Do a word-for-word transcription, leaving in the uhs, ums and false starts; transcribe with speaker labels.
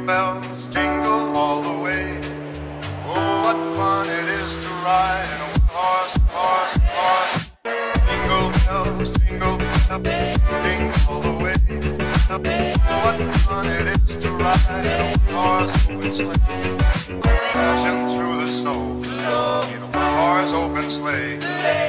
Speaker 1: bells jingle all the way. Oh, what fun it is to ride in a horse, horse, horse. Jingle bells, jingle bells, jingle all the way. Oh, what fun it is to ride in a horse open sleigh. Crashing through the snow in a one-horse open sleigh.